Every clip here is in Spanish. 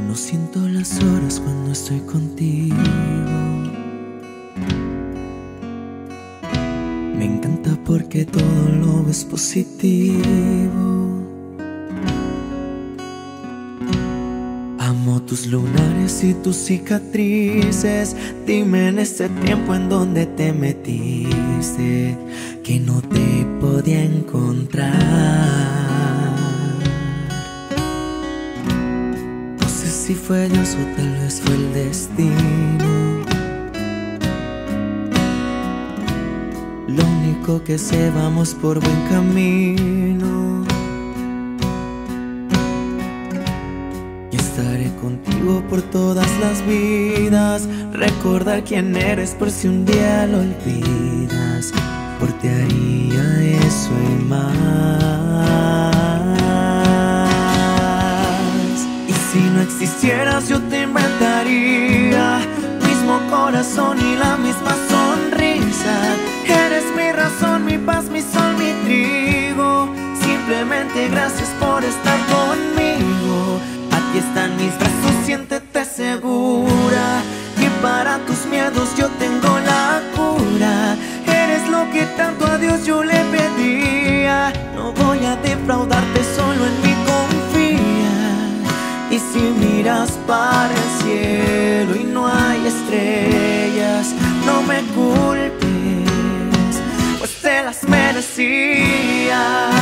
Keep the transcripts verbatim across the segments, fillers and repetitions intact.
No siento las horas cuando estoy contigo. Me encanta porque todo lo ves positivo. Amo tus lunares y tus cicatrices. Dime en este tiempo en donde te metiste, que no te podía encontrar. No sé si fue Dios o tal vez fue el destino. Lo único que sé, vamos por buen camino. Y estaré contigo por todas las vidas. Recordar quién eres por si un día lo olvidas. Por ti haría eso y más. Y si no existieras yo te inventaría mismo corazón y la misma sonrisa. Eres mi razón, mi paz, mi sol, mi trigo. Simplemente gracias por estar conmigo. Aquí están mis brazos, siéntete segura, que para tus miedos yo tengo la cura. Eres lo que tanto a Dios yo le pedía. No voy a defraudarte, solo en mí confía. Y si miras para el cielo y no hay estrellas, no me culpes, pues te las merecías.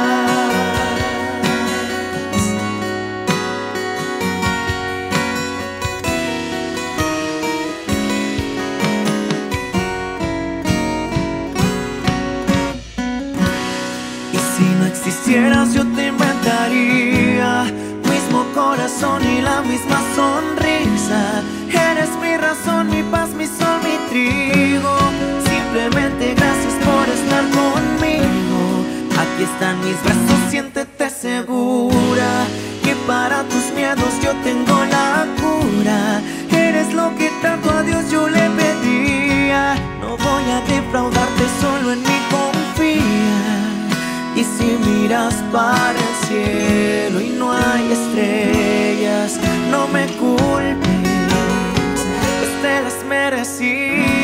Si no existieras yo te inventaría mismo corazón y la misma sonrisa. Eres mi razón, mi paz, mi sol, mi trigo. Simplemente gracias por estar conmigo. Aquí están mis brazos, siéntete segura, que para tus miedos yo tengo la cura. Eres lo que tanto a Dios yo le pedía. No voy a defraudarte, solo en mí confía. Y si miras para el cielo y no hay estrellas, no me culpes, pues te las merecías.